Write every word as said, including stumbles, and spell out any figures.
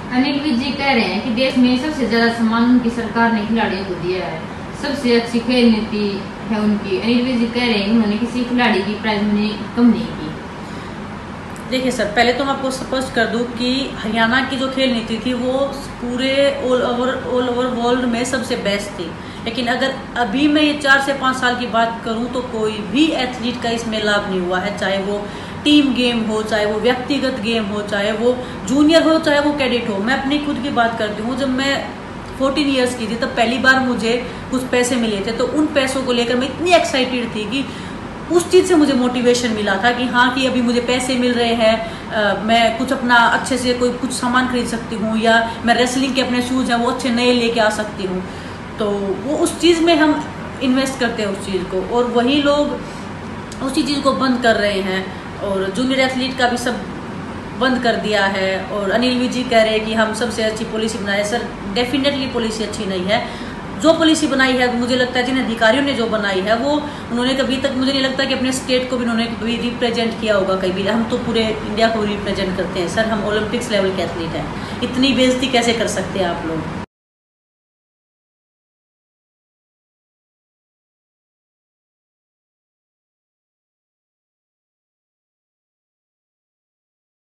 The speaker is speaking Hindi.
अनिल विज जी कह रहे हैं कि देश में सबसे ज्यादा सम्मान उनकी सरकार ने खिलाड़ियों को दिया है, सबसे अच्छी खेल नीति है उनकी। अनिल विज जी कह रहे हैं उन्होंने किसी खिलाड़ी की प्राइज मनी कम नहीं की। देखिए सर, पहले तो मैं आपको स्पष्ट कर दूं कि हरियाणा की जो खेल नीति थी वो पूरे all over all over world में सबसे बेस्ट थी। लेकिन अगर अभी मैं ये चार से पाँच साल की बात करूं तो कोई भी एथलीट का इसमें लाभ नहीं हुआ है, चाहे वो टीम गेम हो, चाहे वो व्यक्तिगत गेम हो, चाहे वो जूनियर हो, चाहे वो कैडेट हो। मैं अपनी खुद की बात करती हूँ, जब मैं चौदह इयर्स की थी तब पहली बार मुझे कुछ पैसे मिले थे, तो उन पैसों को लेकर मैं इतनी एक्साइटेड थी कि उस चीज़ से मुझे मोटिवेशन मिला था कि हाँ कि अभी मुझे पैसे मिल रहे हैं, मैं कुछ अपना अच्छे से कोई कुछ सामान खरीद सकती हूँ, या मैं रेसलिंग के अपने शूज़ हैं वो अच्छे नए लेके आ सकती हूँ। तो वो उस चीज़ में हम इन्वेस्ट करते हैं उस चीज़ को, और वही लोग उसी चीज़ को बंद कर रहे हैं और जूनियर एथलीट का भी सब बंद कर दिया है। और अनिल विज जी कह रहे हैं कि हम सबसे अच्छी पॉलिसी बनाए। सर डेफिनेटली पॉलिसी अच्छी नहीं है। जो पॉलिसी बनाई है मुझे लगता है जिन अधिकारियों ने जो बनाई है वो उन्होंने कभी तक, मुझे नहीं लगता कि अपने स्टेट को भी उन्होंने कभी रिप्रेजेंट किया होगा कभी। हम तो पूरे इंडिया को रिप्रेजेंट करते हैं सर, हम ओलंपिक्स लेवल के एथलीट हैं, इतनी बेइज्जती कैसे कर सकते हैं आप लोग।